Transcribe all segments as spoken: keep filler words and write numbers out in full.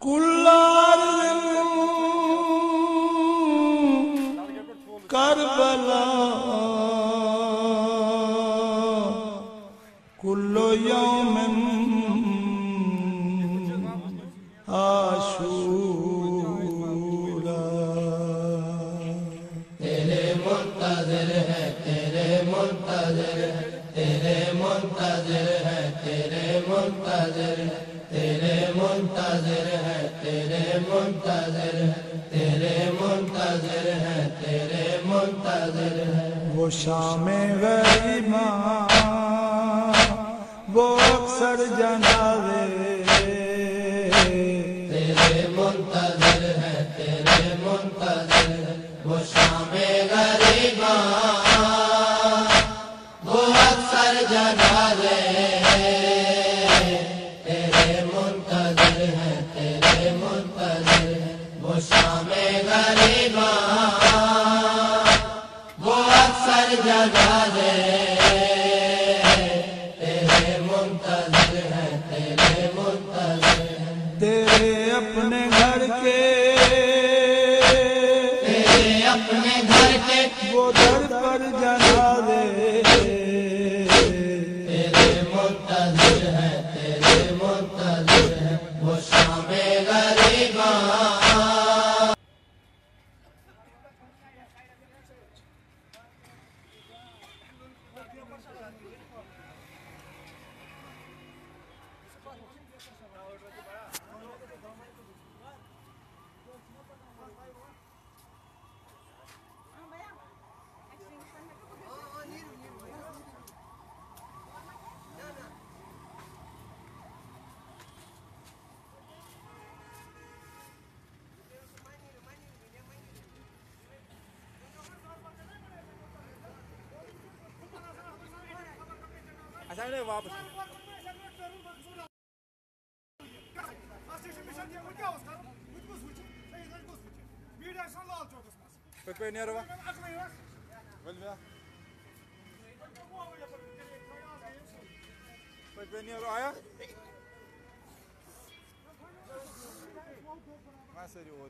कुल्लार Karbala कुल्लो यौमिन आशूरा। तेरे मुंतज़िर है, तेरे मुंतज़िर है, तेरे मुंतज़िर है, तेरे मुंतज़िर है, तेरे मुंतज़िर है, तेरे मुंतज़िर है, तेरे मुंतज़िर है, तेरे मुंतज़िर है। वो शामे गरीबा वो अक्सर जनाज़े तेरे मुंतज़िर है, तेरे मुंतज़िर है। वो शामे गरीबा वो अक्सर जनाज़े तेरे मुंतज़िर है, तेरे मुंतज़िर है। वो शामे गरीबा वो अक्सर जनाज़े तेरे मुंतज़िर है, तेरे मुंतज़िर है। तेरे अपने घर के तेरे अपने घर के वो दर पर जनाज़े तेरे मुंतज़िर है, तेरे मुंतज़िर है। वो शामे गरीबा वापस पे नेर पे नेर आया मैं सर वो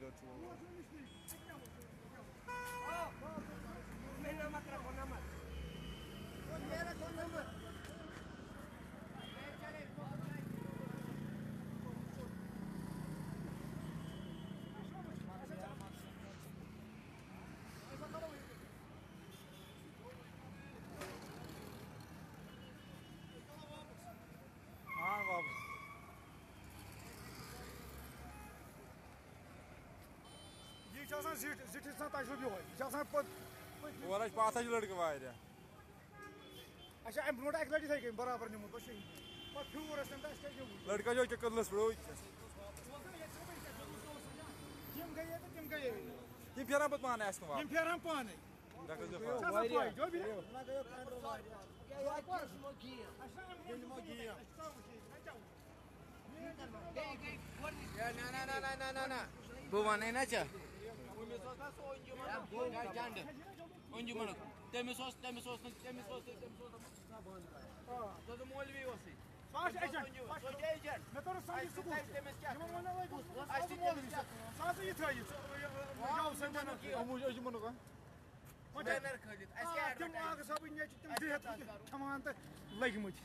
पाँच लड़के वारिया अच्छा अम ब्रोट एक लड़की थी बराबर निमुत लड़का जो कदलस पे तिम गए तो तिम गए यम फेरान पे पाने यम फेरान पाने बह वन ना चा अंजुमन तमिस तमिस तमिस मौलवी लगमुत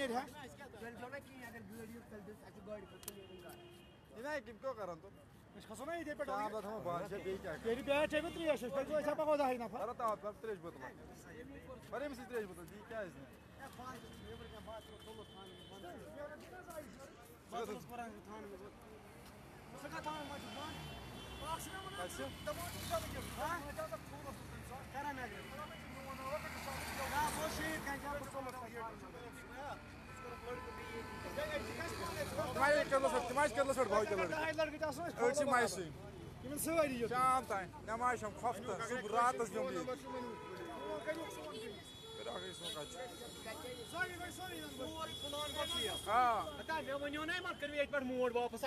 क्यों कर खसो ना ये पे तेरी बैठ है त्रेश पे पको दह नफर त्रेश बोतल अरे मिस त्रेश बोतल दी क्या इसने शाम तान नमाज खफ्त सुबह रात वो ना मत कर मोड़ वापस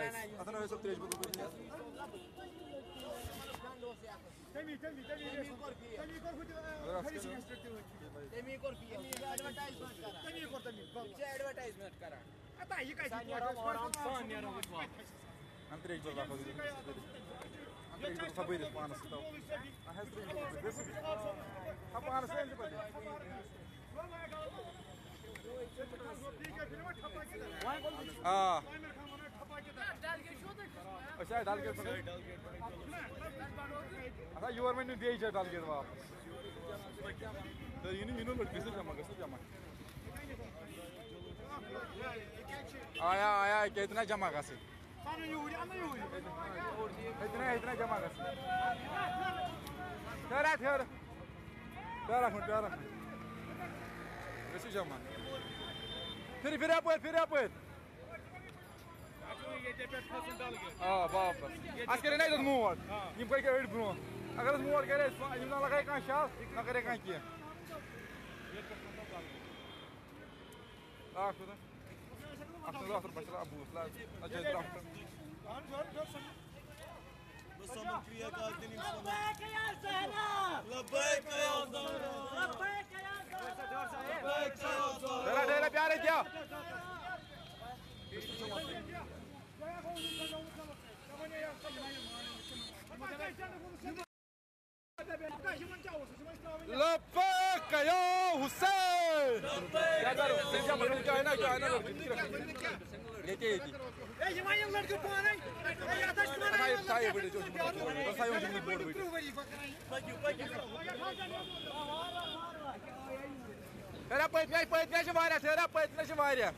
तमी तमी तमी तमी कर खुद तमी कर एडवर्टाइजमेंट करा तमी कर तमी एडवर्टाइजमेंट करा आता ये काय आराम सान नेरो त्रेश बोल रखो त्रेश बोल सब इधर पानस तो है त्रेश बोल बस हम पानस से इंज पड़े हां अच्छा डाल के अच्छा योर में नहीं बेच डाल के वापस तो ये नहीं मिनट किसे जमा कैसे जमा आया आया कितना जमा का से इतना इतना जमा का से तेरा तेरा तेरा फुट तेरा कैसे जमा फिर फिर आप फिर आप हाँ वापस आज करे नहीं तो मोड़ ये कोई क्या एड ब्रो अगर मोड़ करे ये ना लगाए कहाँ शाल ना करे कहाँ किया ah kuda after after bashra abu islam ajay doctor بصمم فيها قاعدين يمشون لبيك يا زهرة لبيك يا زهرة لبيك يا زهرة لبيك يا زهرة तेरा तेरा प्यार है क्या लबैक या हुसैन क्या करो क्या मतलब क्या है ना क्या है ना लेके थी ए ये मायंग लड़के पाने ए या ताश पाने साहिब साहिब बेटे जो साहिब जो बोर्ड बेटे तेरा पैत नहीं पैत नहीं वारिया तेरा पैत नहीं वारिया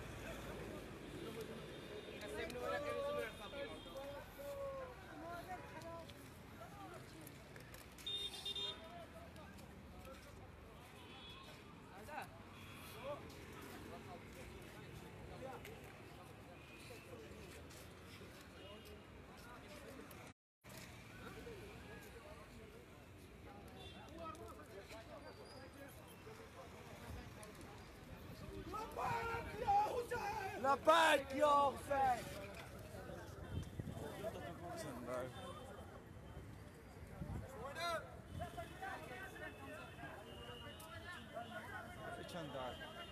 لبيك يا حسين चंदार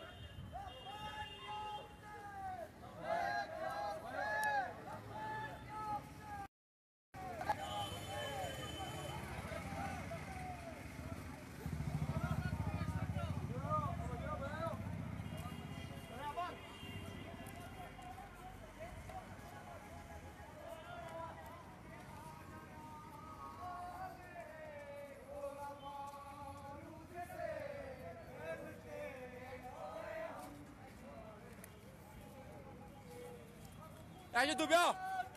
ऐसे तू ब्याह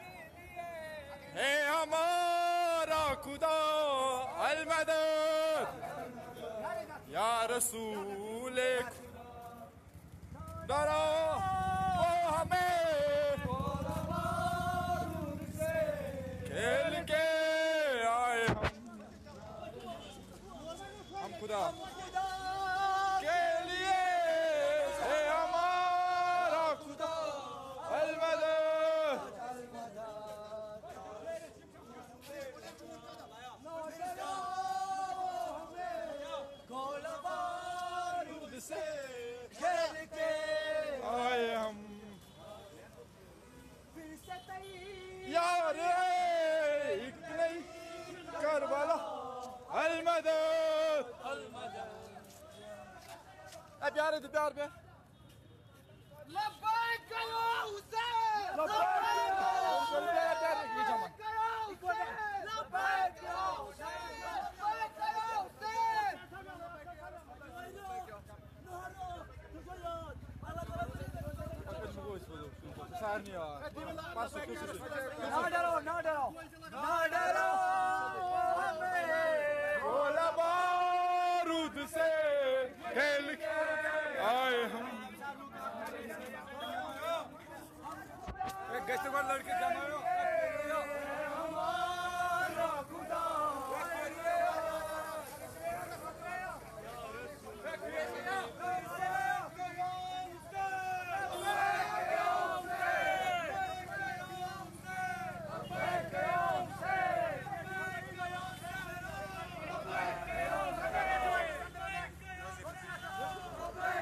है हमारा खुदा अल-मदद या रसूल डरो वो हमें खेल के आए हम हम खुदा के लिए है हमारा खुदा अल-मदद से खेल के आए हम फिर से यार एक नहीं करबला अल-मदद अब प्यार है तो प्यार पे लबैक या हुसैन लबैक या हुसैन लबैक या हुसैन लबैक या हुसैन ना डरो ना डरो ना डरो हमें गोला बारूद से खेल के आए हम गश्त पर लड़के जमा हो हमारा खुदा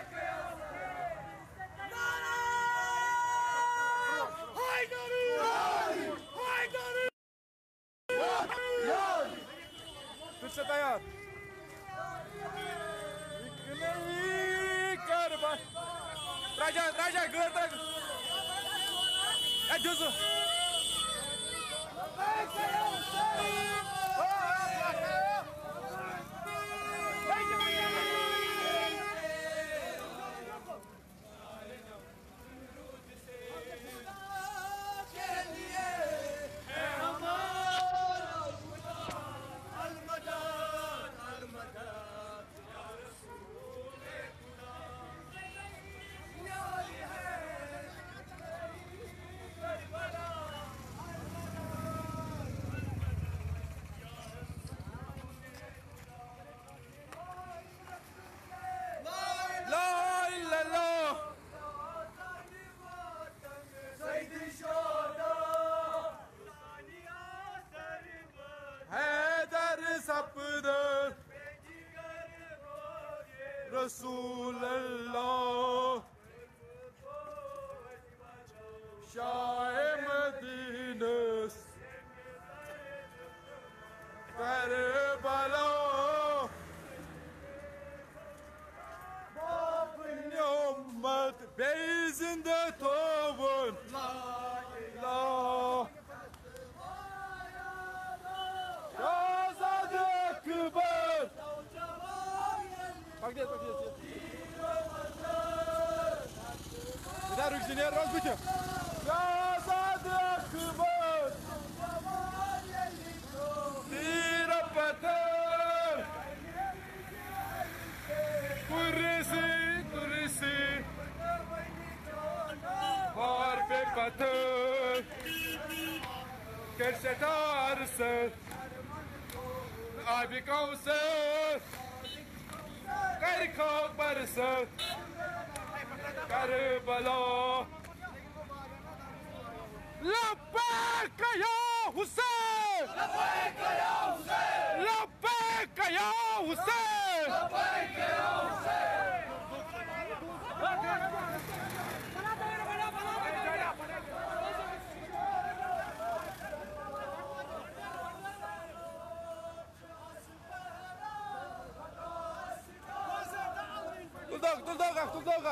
Haydi! से तैयार कर बस राजा राजा घर तक जुजू रसूल अल्लाह शाह मदीना करबला अपनी उम्मत बेजिंदा तोवन ला आजाद Akbar Погоди, погоди. Да, руки не разбейте. Азад Акбар. Тира патар. Kursi, kursi. Har pe patar. कैसे तार से आबी कौसर कर खाक बरसर करबला लब्बैक या हुसैन लब्बैक या हुसैन लब्बैक या हुसैन लब्बैक या Hussain Tuldog, tuldoga, tuldoga.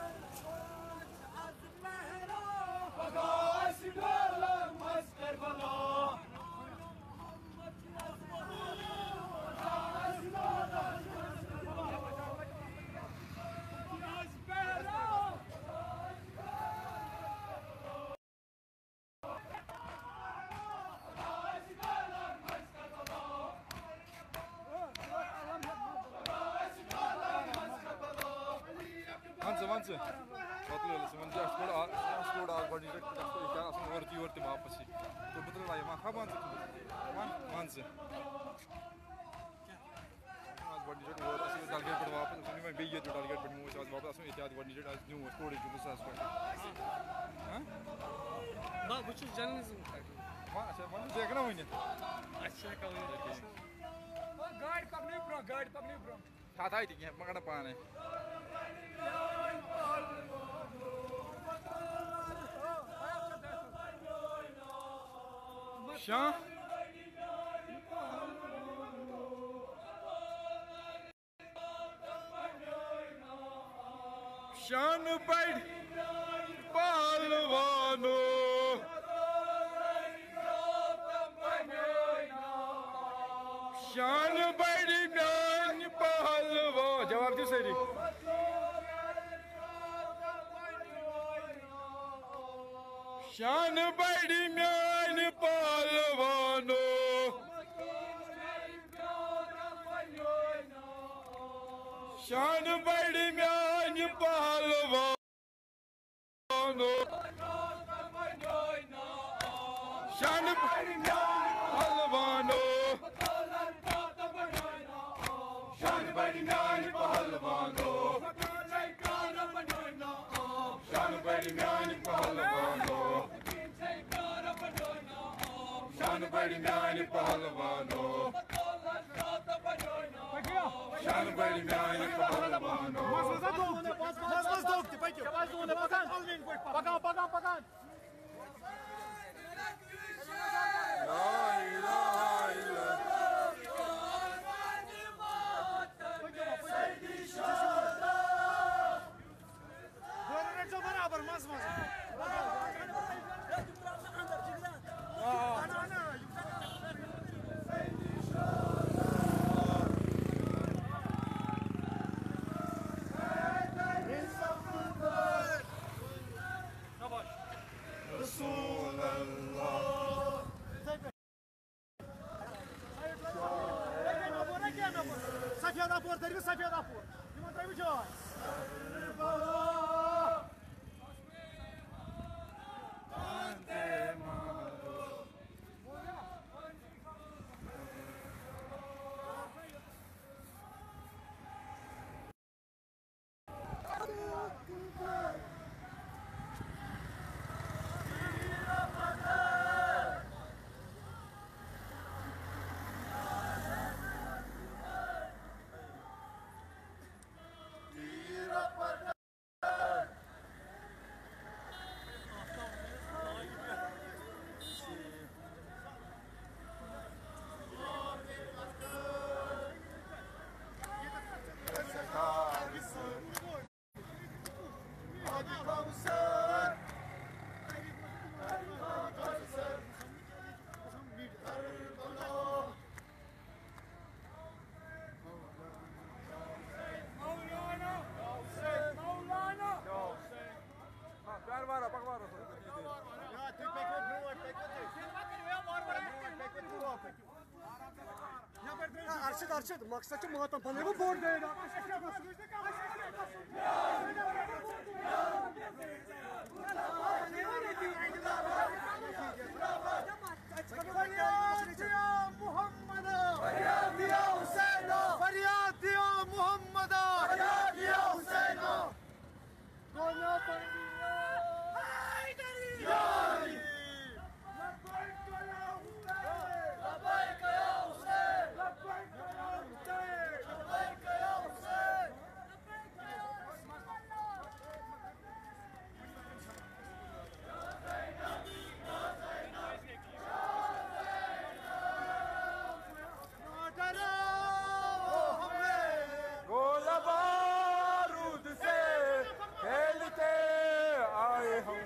Mansı, mansı. Hatırlıyorsun, mansı aşkı da, aşkı da ağır diyecek, aşkı da iken aslında ortaya ortaya mapası. Tu betul lah, man, kapan mansı? Man, mansı. आज बढ़ दीजिए और असली टारगेट पर वापस सुनी मैं बेइज्जत जो टारगेट पर मुझे आज वापस असली इत्यादि बढ़ दीजिए आज न्यू स्टोरेज जो दूसरा स्क्वाड हाँ बा कुछ जर्नलिज्म हाँ अच्छा मन देखना हुई नहीं अच्छा कभी गाइड पकड़ी ब्रो गाइड पकड़ी ब्रो खाता ही ठीक है मगना पाने शाह शान बढ़ पहलवानो शान बढ़ म्यान पहलवान जवाब दो सही शान बढ़ म्यान पहलवानो शान बढ़ म्यान पहलवानो शान बढ़ म्यान पहलवानो शान बढ़ म्यान पहलवानो शान बढ़ म्यान पहलवानो शान बढ़ म्यान पहलवानो शान बढ़ म्यान पहलवानो Пока, пока, пока. ला इलाहा इल्लल्लाह दरवी सफेद आपूर यमन त्रवी जाय प्यार मारा पक मारा या तु पेको ब्रोट पेको तु अर्शद अर्शद मकसद छ महत्व बनेको बोर्ड देगा मोहम्मद फरियाद दिया हुसैन फरियाद दिया मोहम्मद फरियाद दिया हुसैन दोनों पर हैदरी यारी लब्बैक या हुसैन लब्बैक या हुसैन लब्बैक या हुसैन लब्बैक या हुसैन लब्बैक या गोला बारूद से खेलते आए हम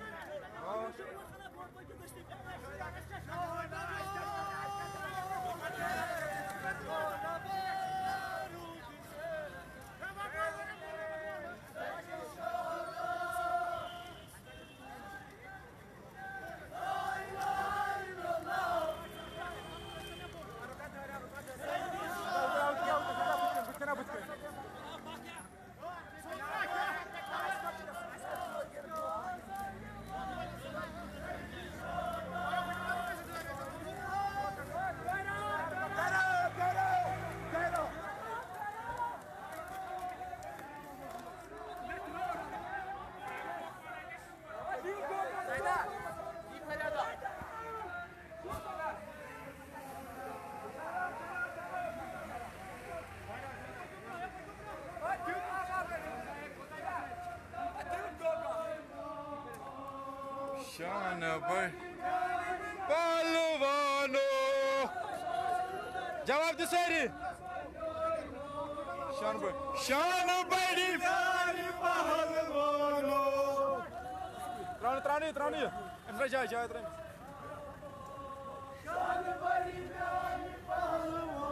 शान पर पहलवानो जवाब दो सारी शान पर शान बड़ी पहलवानो त्राणी त्राणी त्राणी इनमें जाए जाए त्राणी शान बड़ी पहलवानो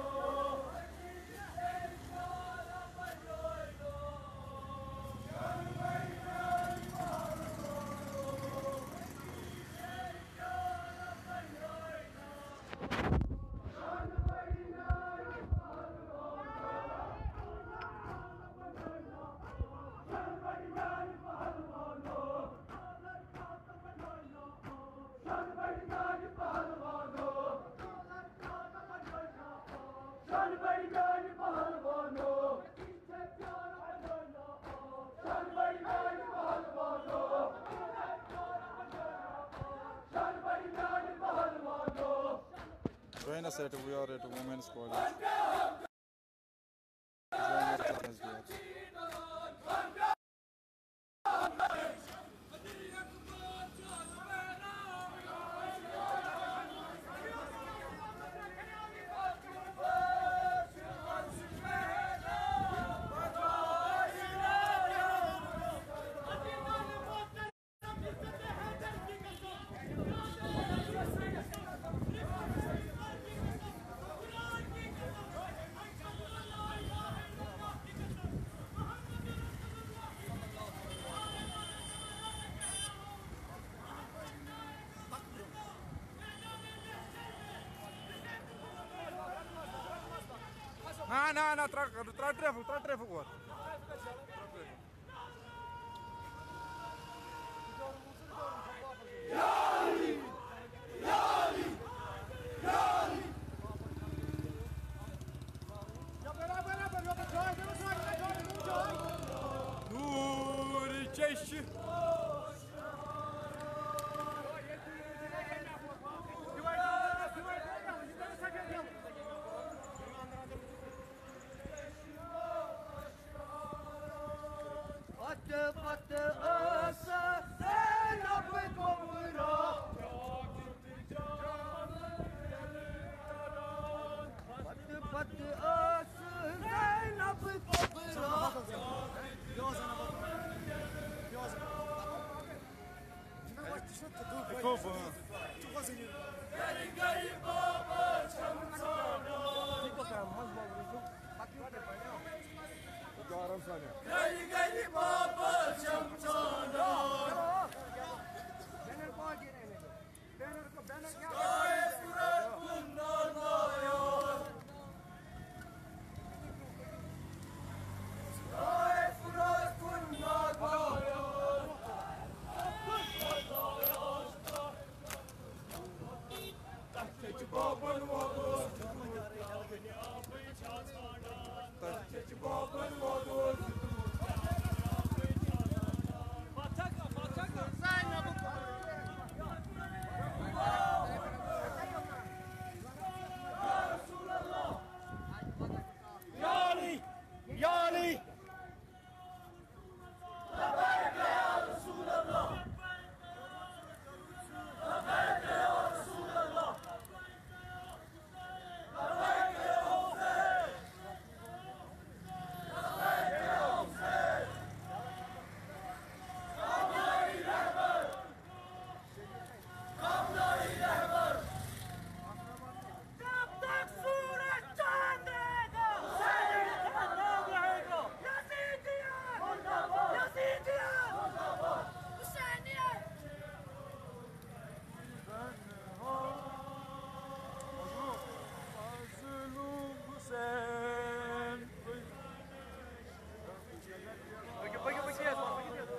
Join us at we are at Women's College. Na, na, na, tra, tra treffer, tra treffer hoor. Yali! Yali! Yali! Ya beraber beraber yok joy değil mi joy joy joy. Nuri Çeşi. Patı patı asa sen apı komura. Patı patı asa sen apı komura. Kopen. Gari gari baba chamchana. Banner ko gire ne. Banner ko banner kya? Jai Surat Kundarnayan. Jai Surat Kundarnayan. Tahte baban vados. Tahte baban vados. Yali! Yali! Labbaik ya Resulallah! Labbaik ya Resulallah! Labbaik ya Hussein! Labbaik ya Hussein! Kamla-i Rehber! Kamla-i Rehber! जब तक सूरज चांद रहेगा यजीदियत यजीदियत हुसैनियत Mazlum Hüseyin. Peki peki peki yaz. Peki yaz.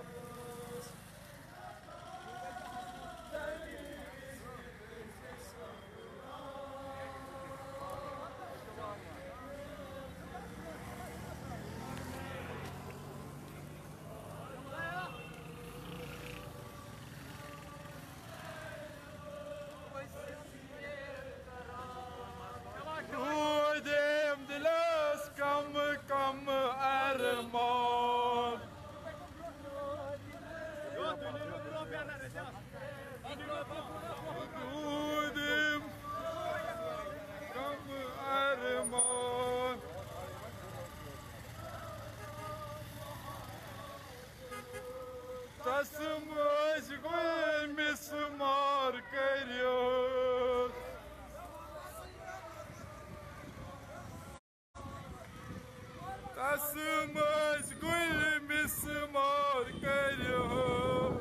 Udem dilas kam kam erman. Udem kam erman. Tasımız gül mismar keriyor. Tasımız gül mismar keriyor.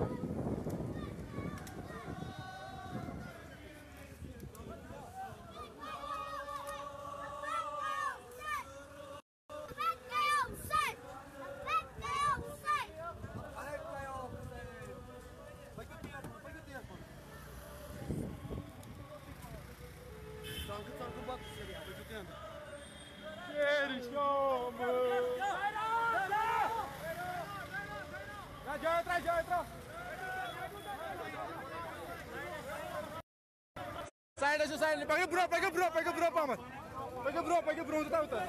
Gerishomı. Ya jangan atrás, jangan atrás. Sai dah selesai. Pakai bro, pakai bro, pakai bro Ahmad. Pakai bro, pakai bro tahu tak?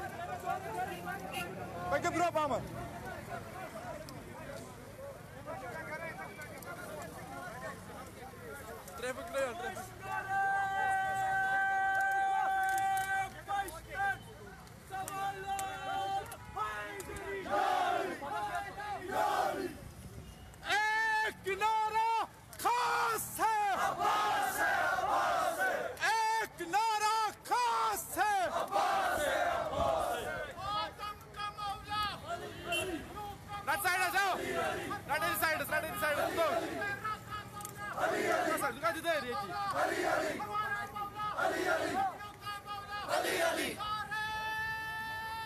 Pakai bro Ahmad. Traffic clear, traffic. एक नारा खास है अब्बास है अब्बास है एक नारा खास है अब्बास है अब्बास है आदम का मौला that side as well that is side that is side go Ali Ali look at there Ali Ali Ali Ali Ali Ali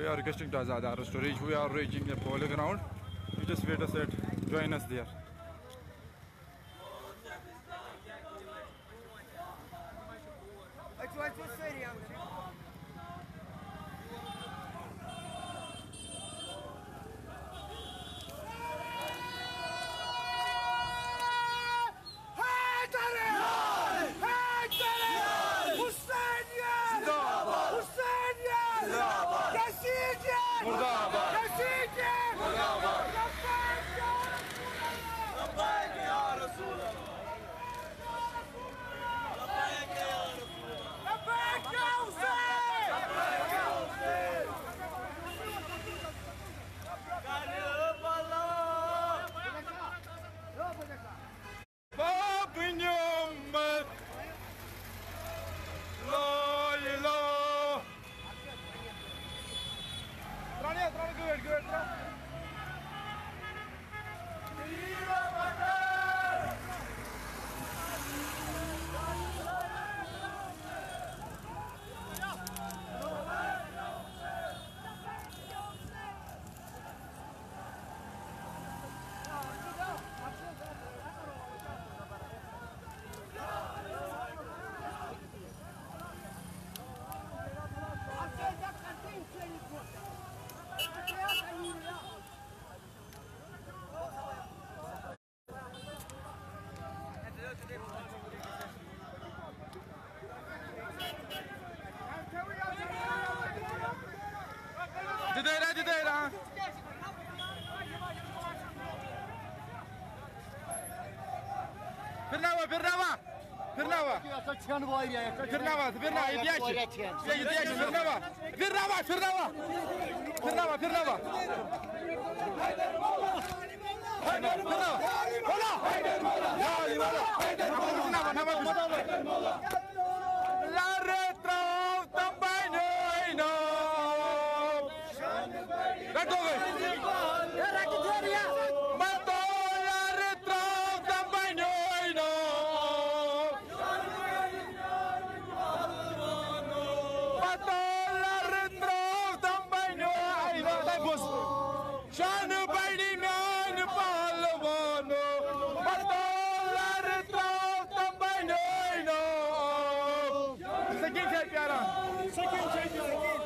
are requesting to Azad Arrow Storage. We are reaching the polo ground. You just wait a set. Join us there. Jidera, jidera. Firnava, firnava. Firnava. Firnava, firnava, idiaci. Idiaci, firnava. Firnava, firnava. Firnava, firnava. Firnava. Hola. Dali, hola. Firnava, nama. La retro também não. Matou a retro também não. Matou a retro também não. Shan badi man palwano. Matou a retro também não. Second check, cara. Second check.